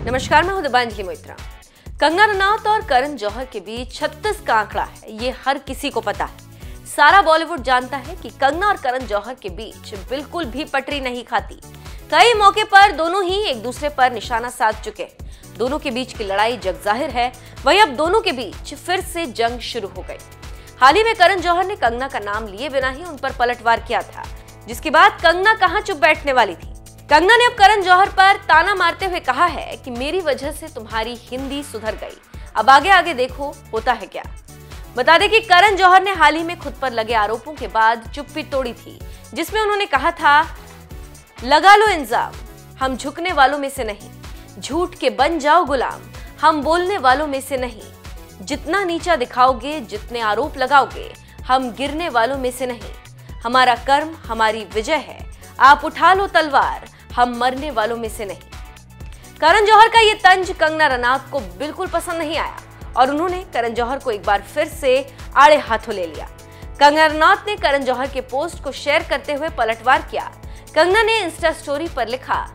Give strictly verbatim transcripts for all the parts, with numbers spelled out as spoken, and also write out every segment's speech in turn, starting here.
नमस्कार, मैं हूं दिबांजलि मोइत्रा। कंगना रनौत और करण जौहर के बीच छत्तीस का आंकड़ा है, ये हर किसी को पता है। सारा बॉलीवुड जानता है कि कंगना और करण जौहर के बीच बिल्कुल भी पटरी नहीं खाती। कई मौके पर दोनों ही एक दूसरे पर निशाना साध चुके हैं। दोनों के बीच की लड़ाई जग जाहिर है, वहीं अब दोनों के बीच फिर से जंग शुरू हो गई। हाल ही में करण जौहर ने कंगना का नाम लिए बिना ही उन पर पलटवार किया था, जिसके बाद कंगना कहां चुप बैठने वाली थी। कंगना ने अब करण जौहर पर ताना मारते हुए कहा है कि मेरी वजह से तुम्हारी हिंदी सुधर गई, अब आगे आगे देखो होता है क्या। बता दें कि करण जौहर ने हाल ही में खुद पर लगे आरोपों के बाद चुप्पी तोड़ी थी, जिसमें उन्होंने कहा था, लगा लो इंजाम, हम झुकने वालों में से नहीं, झूठ के बन जाओ गुलाम, हम बोलने वालों में से नहीं, जितना नीचा दिखाओगे, जितने आरोप लगाओगे, हम गिरने वालों में से नहीं, हमारा कर्म हमारी विजय है, आप उठा लो तलवार, हम मरने वालों में से नहीं। करण जौहर का ये तंज कंगना रनौत को बिल्कुल पसंद नहीं आया और उन्होंने करण जौहर को एक बार फिर से आड़े हाथों ले लिया। कंगना रनौत ने करण जौहर के पोस्ट को शेयर करते हुए पलटवार किया। कंगना ने इंस्टा स्टोरी पर लिखा,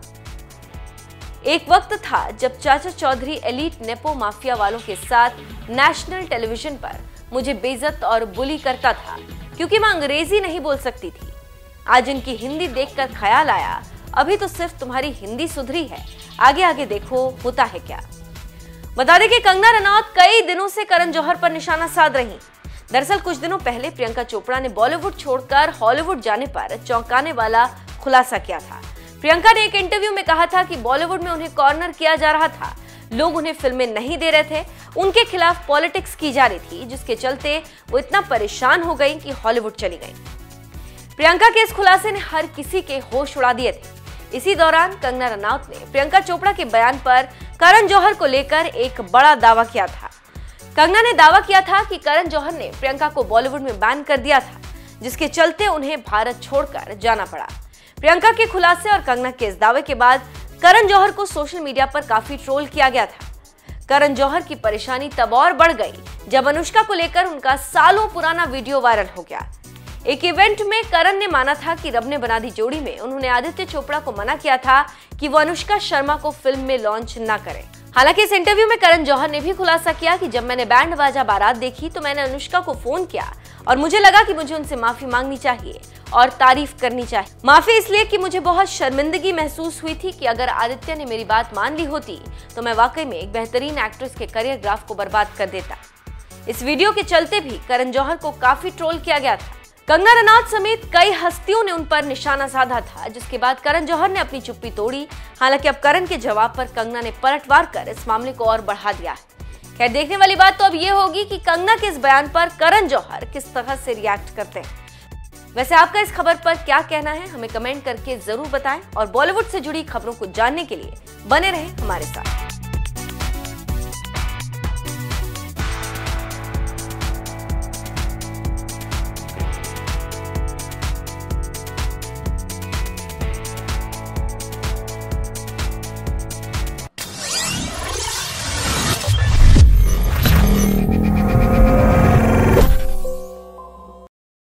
एक वक्त था जब चाचा चौधरी एलीट नेपो माफिया वालों के साथ नेशनल टेलीविजन पर मुझे बेइज्जत और बुली करता था क्योंकि मैं अंग्रेजी नहीं बोल सकती थी। आज इनकी हिंदी देखकर ख्याल आया, अभी तो सिर्फ तुम्हारी हिंदी सुधरी है, आगे आगे देखो होता है क्या। बता दें कि कंगना रनौत कई दिनों से करण जौहर पर निशाना साध रही। दरअसल कुछ दिनों पहले प्रियंका चोपड़ा ने बॉलीवुड छोड़कर हॉलीवुड जाने पर चौंकाने वाला खुलासा किया था। प्रियंका ने एक इंटरव्यू में कहा था कि बॉलीवुड में उन्हें कॉर्नर किया जा रहा था, लोग उन्हें फिल्में नहीं दे रहे थे, उनके खिलाफ पॉलिटिक्स की जा रही थी, जिसके चलते वो इतना परेशान हो गई कि हॉलीवुड चली गई। प्रियंका के इस खुलासे ने हर किसी के होश उड़ा दिए थे। इसी दौरान कंगना रनौत ने प्रियंका चोपड़ा के बयान पर करण जौहर को लेकर एक बड़ा दावा किया था। कंगना ने दावा किया था कि करण जौहर ने प्रियंका को बॉलीवुड में बैन कर दिया था, जिसके चलते उन्हें भारत छोड़कर जाना पड़ा। प्रियंका के खुलासे और कंगना के इस दावे के बाद करण जौहर को सोशल मीडिया पर काफी ट्रोल किया गया था। करण जौहर की परेशानी तब और बढ़ गई जब अनुष्का को लेकर उनका सालों पुराना वीडियो वायरल हो गया। एक इवेंट में करण ने माना था कि रब ने बना दी जोड़ी में उन्होंने आदित्य चोपड़ा को मना किया था कि वो अनुष्का शर्मा को फिल्म में लॉन्च न करें। हालांकि इस इंटरव्यू में करण जौहर ने भी खुलासा किया कि जब मैंने बैंड बाजा बारात देखी तो मैंने अनुष्का को फोन किया और मुझे लगा कि मुझे उनसे माफी मांगनी चाहिए और तारीफ करनी चाहिए। माफी इसलिए कि मुझे बहुत शर्मिंदगी महसूस हुई थी कि अगर आदित्य ने मेरी बात मान ली होती तो मैं वाकई में एक बेहतरीन एक्ट्रेस के करियर ग्राफ को बर्बाद कर देता। इस वीडियो के चलते भी करण जौहर को काफी ट्रोल किया गया था। कंगना रनौत समेत कई हस्तियों ने उन पर निशाना साधा था, जिसके बाद करण जौहर ने अपनी चुप्पी तोड़ी। हालांकि अब करण के जवाब पर कंगना ने पलटवार कर इस मामले को और बढ़ा दिया है। खैर, देखने वाली बात तो अब ये होगी कि कंगना के इस बयान पर करण जौहर किस तरह से रिएक्ट करते हैं। वैसे आपका इस खबर पर क्या कहना है, हमें कमेंट करके जरूर बताएं और बॉलीवुड से जुड़ी खबरों को जानने के लिए बने रहें हमारे साथ।